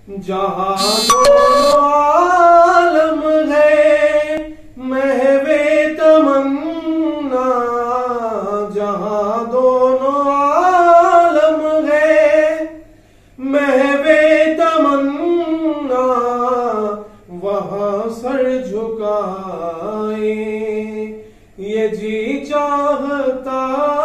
جہاں دونوں عالم ہے محو تمنا، جہاں دونوں عالم ہے محو تمنا، وہاں سر جھکائے یہ جی چاہتا